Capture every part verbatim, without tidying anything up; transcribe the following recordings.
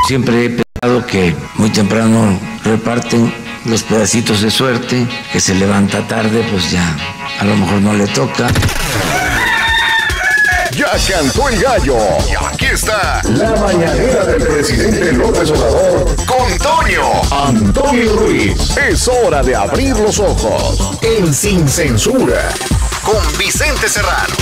Siempre he pensado que muy temprano reparten los pedacitos de suerte, que se levanta tarde, pues ya a lo mejor no le toca. Ya cantó el gallo. Y aquí está la mañanera del presidente López Obrador con Toño Antonio Ruiz. Es hora de abrir los ojos en Sin Censura con Vicente Serrano.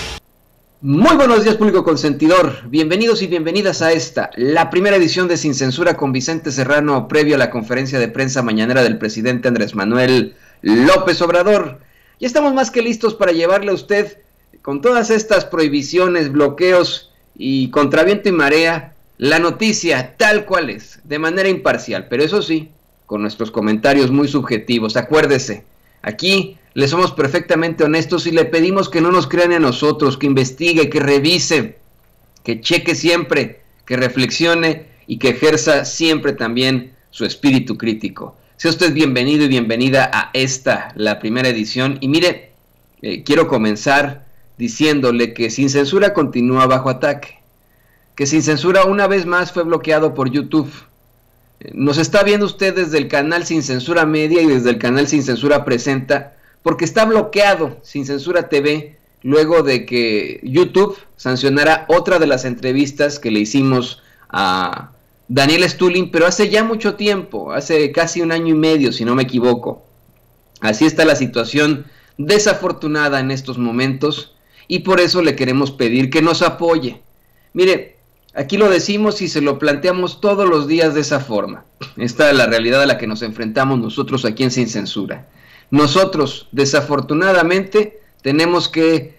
Muy buenos días, público consentidor. Bienvenidos y bienvenidas a esta, la primera edición de Sin Censura con Vicente Serrano, previo a la conferencia de prensa mañanera del presidente Andrés Manuel López Obrador. Ya estamos más que listos para llevarle a usted, con todas estas prohibiciones, bloqueos y contra viento y marea, la noticia tal cual es, de manera imparcial, pero eso sí, con nuestros comentarios muy subjetivos. Acuérdese, aquí le somos perfectamente honestos y le pedimos que no nos crean a nosotros, que investigue, que revise, que cheque siempre, que reflexione y que ejerza siempre también su espíritu crítico. Sea usted bienvenido y bienvenida a esta, la primera edición. Y mire, eh, quiero comenzar diciéndole que Sin Censura continúa bajo ataque, que Sin Censura una vez más fue bloqueado por YouTube. Eh, nos está viendo usted desde el canal Sin Censura Media y desde el canal Sin Censura Presenta, porque está bloqueado Sin Censura T V luego de que YouTube sancionara otra de las entrevistas que le hicimos a Daniel Stulin, pero hace ya mucho tiempo, hace casi un año y medio, si no me equivoco. Así está la situación desafortunada en estos momentos y por eso le queremos pedir que nos apoye. Mire, aquí lo decimos y se lo planteamos todos los días de esa forma. Esta es la realidad a la que nos enfrentamos nosotros aquí en Sin Censura. Nosotros, desafortunadamente, tenemos que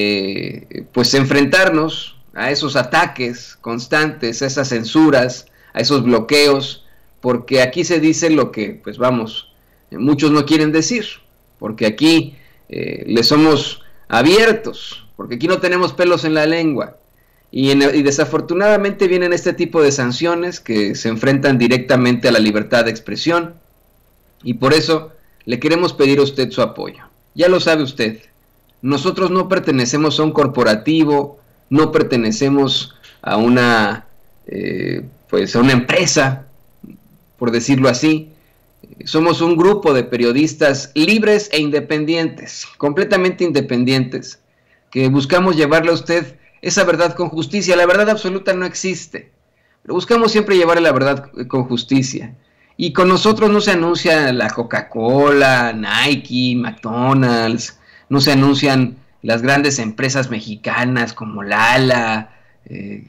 eh, pues enfrentarnos a esos ataques constantes, a esas censuras, a esos bloqueos, porque aquí se dice lo que, pues vamos, muchos no quieren decir, porque aquí eh, le somos abiertos, porque aquí no tenemos pelos en la lengua, y, en, y desafortunadamente vienen este tipo de sanciones que se enfrentan directamente a la libertad de expresión, y por eso le queremos pedir a usted su apoyo. Ya lo sabe usted, nosotros no pertenecemos a un corporativo, no pertenecemos a una, eh, pues a una empresa, por decirlo así. Somos un grupo de periodistas libres e independientes, completamente independientes, que buscamos llevarle a usted esa verdad con justicia. La verdad absoluta no existe, pero buscamos siempre llevarle la verdad con justicia. Y con nosotros no se anuncia la Coca-Cola, Nike, McDonald's, no se anuncian las grandes empresas mexicanas como Lala, eh,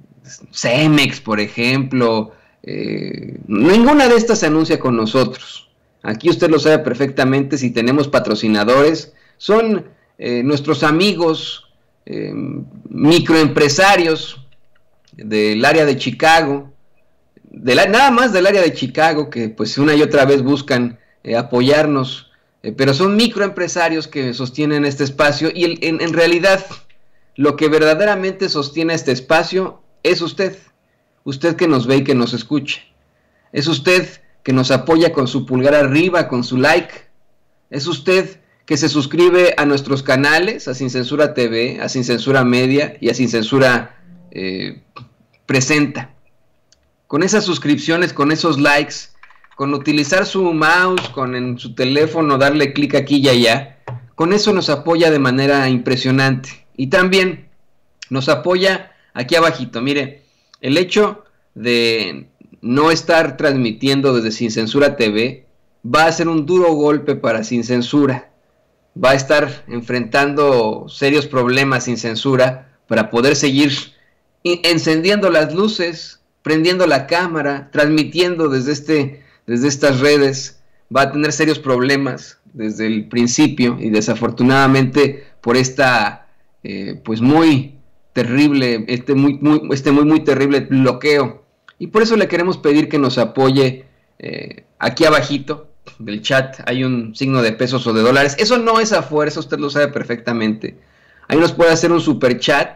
Cemex, por ejemplo. Eh, ninguna de estas se anuncia con nosotros. Aquí usted lo sabe perfectamente, si tenemos patrocinadores, son eh, nuestros amigos eh, microempresarios del área de Chicago, de la, nada más del área de Chicago, que pues una y otra vez buscan eh, apoyarnos, eh, pero son microempresarios que sostienen este espacio y el, en, en realidad lo que verdaderamente sostiene este espacio es usted, usted que nos ve y que nos escucha, es usted que nos apoya con su pulgar arriba, con su like, es usted que se suscribe a nuestros canales, a Sin Censura T V, a Sin Censura Media y a Sin Censura eh, Presenta. Con esas suscripciones, con esos likes, con utilizar su mouse, con en su teléfono darle clic aquí y allá, con eso nos apoya de manera impresionante. Y también nos apoya aquí abajito. Mire, el hecho de no estar transmitiendo desde Sin Censura T V va a ser un duro golpe para Sin Censura. Va a estar enfrentando serios problemas Sin Censura para poder seguir encendiendo las luces, prendiendo la cámara, transmitiendo desde, este, desde estas redes. Va a tener serios problemas desde el principio y desafortunadamente por esta eh, pues muy terrible, este muy, muy, este muy muy terrible bloqueo. Y por eso le queremos pedir que nos apoye. eh, aquí abajito del chat hay un signo de pesos o de dólares. Eso no es a fuerza, usted lo sabe perfectamente. Ahí nos puede hacer un super chat.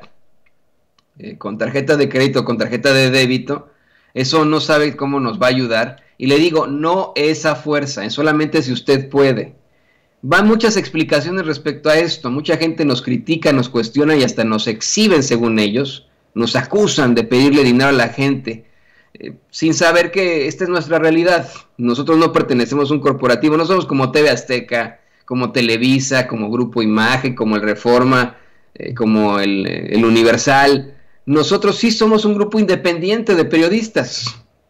Eh, con tarjeta de crédito, con tarjeta de débito, eso no sabe cómo nos va a ayudar, y le digo, no es a fuerza, es solamente si usted puede. Van muchas explicaciones respecto a esto, mucha gente nos critica, nos cuestiona y hasta nos exhiben según ellos, nos acusan de pedirle dinero a la gente, eh, sin saber que esta es nuestra realidad. Nosotros no pertenecemos a un corporativo, no somos como T V Azteca, como Televisa, como Grupo Imagen, como el Reforma, eh, como el, el Universal. Nosotros sí somos un grupo independiente de periodistas.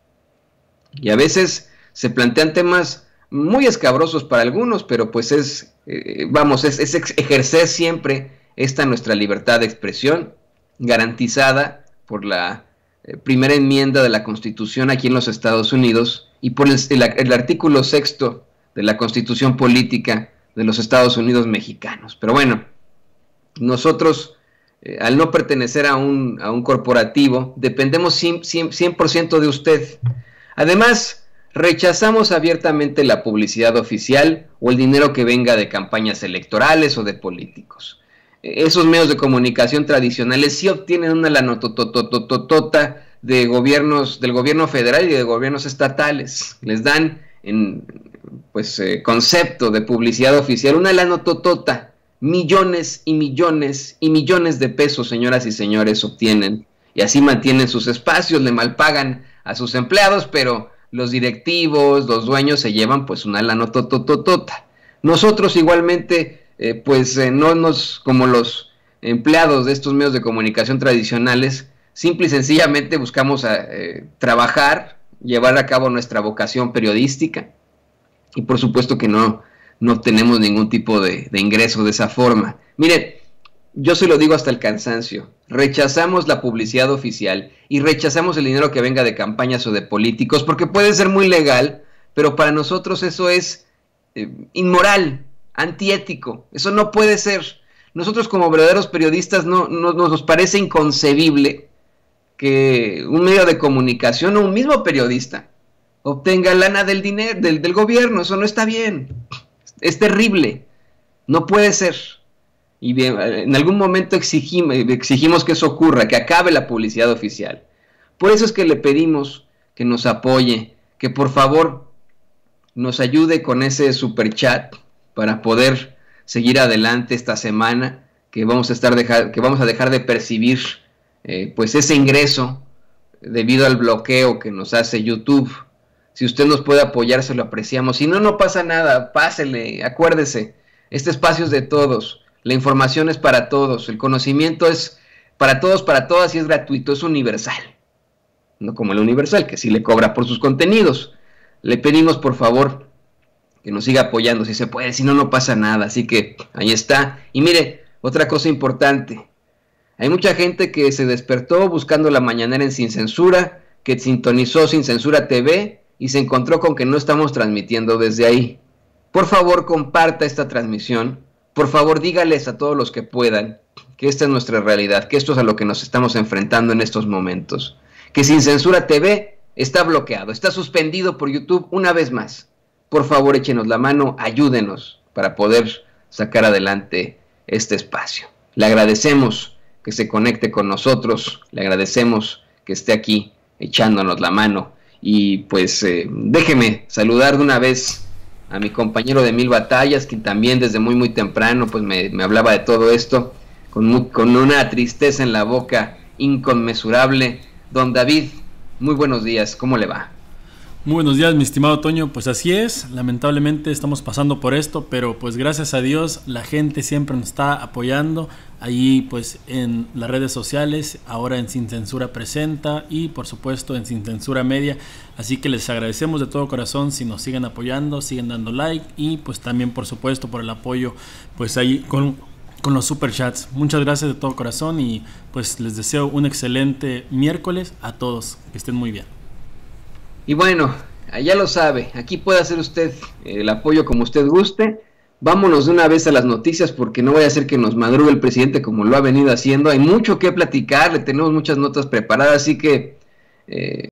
Y a veces se plantean temas muy escabrosos para algunos, pero pues es, eh, vamos, es, es ejercer siempre esta nuestra libertad de expresión, garantizada por la eh, primera enmienda de la Constitución aquí en los Estados Unidos y por el, el, el artículo sexto de la Constitución Política de los Estados Unidos mexicanos. Pero bueno, nosotros, eh, al no pertenecer a un, a un corporativo, dependemos cien por ciento de usted. Además, rechazamos abiertamente la publicidad oficial o el dinero que venga de campañas electorales o de políticos. Esos medios de comunicación tradicionales sí obtienen una lanototototota de gobiernos, del gobierno federal y de gobiernos estatales. Les dan en pues eh, concepto de publicidad oficial una lanototota. Millones y millones y millones de pesos, señoras y señores, obtienen. Y así mantienen sus espacios, le malpagan a sus empleados, pero los directivos, los dueños se llevan pues una lanotototota. Nosotros igualmente, eh, pues eh, no nos, como los empleados de estos medios de comunicación tradicionales, simple y sencillamente buscamos a, eh, trabajar, llevar a cabo nuestra vocación periodística, y por supuesto que no, no tenemos ningún tipo de, de ingreso de esa forma. Mire, yo se lo digo hasta el cansancio, rechazamos la publicidad oficial y rechazamos el dinero que venga de campañas o de políticos, porque puede ser muy legal, pero para nosotros eso es eh, inmoral, antiético, eso no puede ser. Nosotros como verdaderos periodistas no, no nos parece inconcebible que un medio de comunicación o un mismo periodista obtenga lana del dinero, del, del gobierno. Eso no está bien, es terrible, no puede ser. Y bien, en algún momento exigimos, exigimos que eso ocurra, que acabe la publicidad oficial. Por eso es que le pedimos que nos apoye, que por favor nos ayude con ese super chat para poder seguir adelante esta semana, que vamos a estar dejar, que vamos a dejar de percibir eh, pues ese ingreso debido al bloqueo que nos hace YouTube. Si usted nos puede apoyar, se lo apreciamos. Si no, no pasa nada, pásele, acuérdese, este espacio es de todos. La información es para todos, el conocimiento es para todos, para todas y es gratuito, es universal. No como el Universal, que sí le cobra por sus contenidos. Le pedimos por favor que nos siga apoyando si se puede, si no, no pasa nada. Así que ahí está. Y mire, otra cosa importante. Hay mucha gente que se despertó buscando la mañanera en Sin Censura, que sintonizó Sin Censura T V y se encontró con que no estamos transmitiendo desde ahí. Por favor, comparta esta transmisión. Por favor, dígales a todos los que puedan que esta es nuestra realidad, que esto es a lo que nos estamos enfrentando en estos momentos. Que Sin Censura T V está bloqueado, está suspendido por YouTube una vez más. Por favor, échenos la mano, ayúdenos para poder sacar adelante este espacio. Le agradecemos que se conecte con nosotros, le agradecemos que esté aquí echándonos la mano. Y pues eh, déjeme saludar de una vez a mi compañero de Mil Batallas, que también desde muy muy temprano pues me, me hablaba de todo esto, con, muy, con una tristeza en la boca inconmensurable. Don David, muy buenos días, ¿cómo le va? Muy buenos días, mi estimado Toño. Pues así es, lamentablemente estamos pasando por esto, pero pues gracias a Dios la gente siempre nos está apoyando ahí pues en las redes sociales, ahora en Sin Censura Presenta y por supuesto en Sin Censura Media. Así que les agradecemos de todo corazón si nos siguen apoyando, siguen dando like y pues también por supuesto por el apoyo pues ahí con, con los superchats. Muchas gracias de todo corazón y pues les deseo un excelente miércoles a todos, que estén muy bien. Y bueno, ya lo sabe, aquí puede hacer usted el apoyo como usted guste. Vámonos de una vez a las noticias porque no vaya a ser que nos madrugue el presidente como lo ha venido haciendo. Hay mucho que platicar, le tenemos muchas notas preparadas, así que eh,